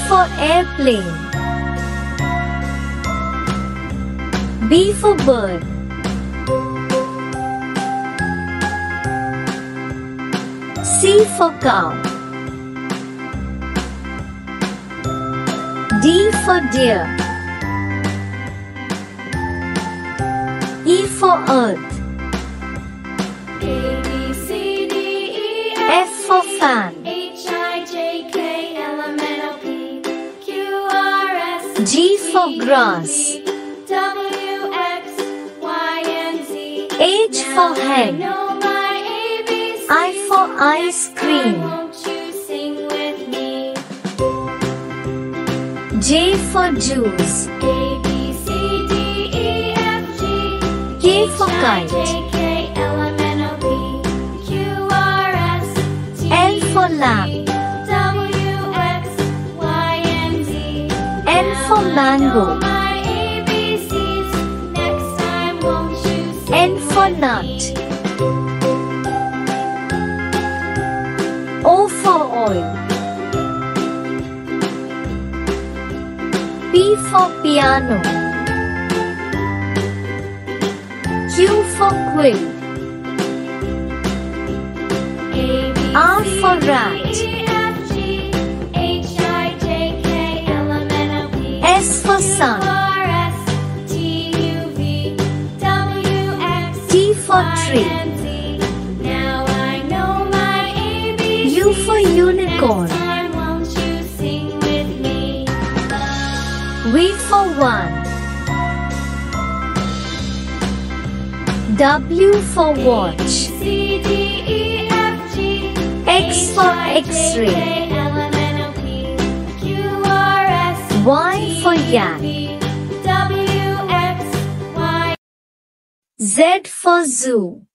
for airplane. B for bird. C for cow. D for deer. E for earth. A, B, C, D, E, F for fan. H, I, J, K, L, M, N, O, P, Q, R, S, G for grass. W, X, Y, and Z. H for hen. Know my ABCs. I for ice cream. Won't you sing with me? J for juice. A, B, C, D, E, F, G. K for H, I, kite. J, K, L, M, N, O, P, Q, R, S, T, L for lamp. W, X, Y, and Z. N for mango. My ABCs. Next time, won't you sing N for with nut. me? O for oil. P for piano. Q for quill. A, B, R C, for D, rat. E, F, G, H, I, J, K, L, M, N, O, P, S for Q, sun. R, S, T, U, V, W, X, T for Y, tree. and Z. Now I know my ABCs. U for unicorn. Next time, won't you sing with me? V for one. W for watch. C, D, E, F, G, X for X-ray. K, L, M, N, O, P, Q, R, S, Y for yak. W, X, Y. Z for zoo.